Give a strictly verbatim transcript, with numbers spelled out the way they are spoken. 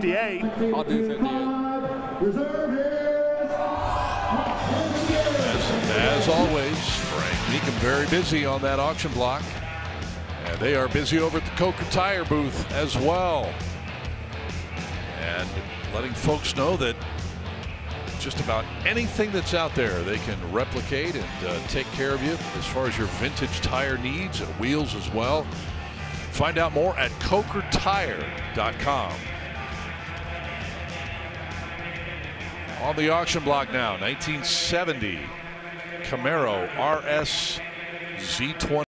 fifty-eight. I'll do fifty-eight. As, as always, Frank Mecum very busy on that auction block. And they are busy over at the Coker Tire booth as well. And letting folks know that just about anything that's out there they can replicate and uh, take care of you as far as your vintage tire needs and wheels as well. Find out more at coker tire dot com. On the auction block now, nineteen seventy Camaro R S Z twenty.